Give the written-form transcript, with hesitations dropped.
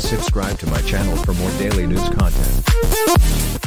subscribe to my channel for more daily news content.